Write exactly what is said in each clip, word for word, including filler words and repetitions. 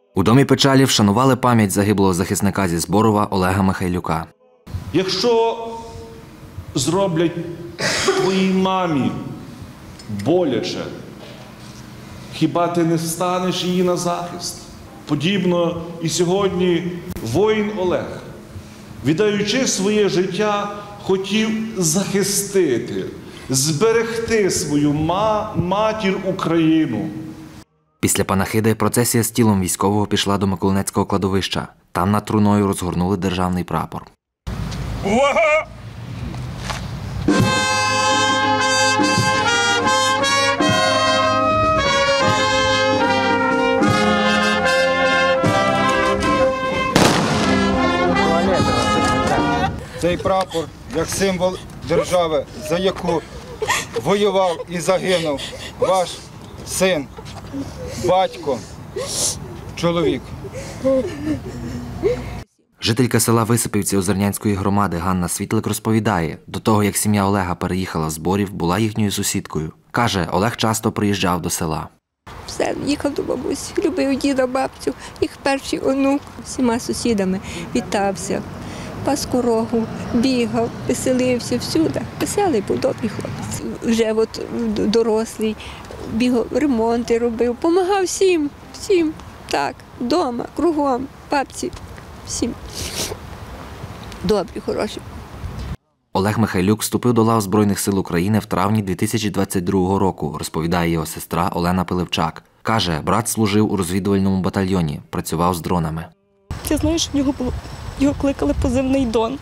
У домі печалі вшанували пам'ять загиблого захисника зі Зборова Олега Михайлюка. Якщо зроблять твоїй мамі боляче, хіба ти не встанеш її на захист? Подібно і сьогодні воїн Олег, віддаючи своє життя, хотів захистити, зберегти свою ма матір Україну. Після панахиди процесія з тілом військового пішла до Миколинецького кладовища. Там над труною розгорнули державний прапор. Увага! Цей прапор як символ держави, за яку воював і загинув ваш син, батько, чоловік. Жителька села Висипівці Озернянської громади Ганна Світлик розповідає, до того, як сім'я Олега переїхала з Зборів, була їхньою сусідкою. Каже, Олег часто приїжджав до села. Все, їхав до бабусі, любив діда, бабцю, їх перший онук, всіма сусідами вітався, пас корогу, бігав, веселився всюди. Веселий був, добрий хлопець. Вже от дорослий, бігав, ремонти робив, допомагав всім, всім, так, вдома, кругом, бабці, всім. Добрі, хороші. Олег Михайлюк вступив до лав Збройних сил України в травні дві тисячі двадцять другого року, розповідає його сестра Олена Пилипчак. Каже, брат служив у розвідувальному батальйоні, працював з дронами. Я знаю, що в нього було, його кликали позивний Дон.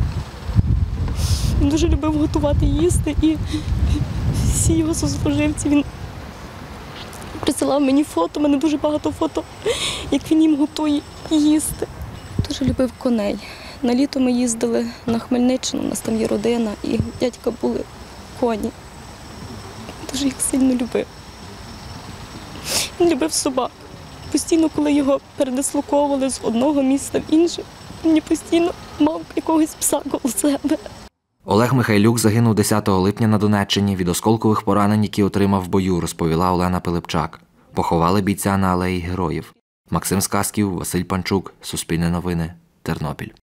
Він дуже любив готувати їсти, і всі його сослуживці, він присилав мені фото, у мене дуже багато фото, як він їм готує їсти. Дуже любив коней. На літо ми їздили на Хмельниччину, у нас там є родина, і дядька були коні. Дуже їх сильно любив. Він любив собак. Постійно, коли його передислоковували з одного міста в інше, він постійно мав якогось пса коло себе. Олег Михайлюк загинув десятого липня на Донеччині від осколкових поранень, які отримав в бою, розповіла Олена Пилипчак. Поховали бійця на алеї Героїв. Максим Сказків, Василь Панчук, Суспільне новини, Тернопіль.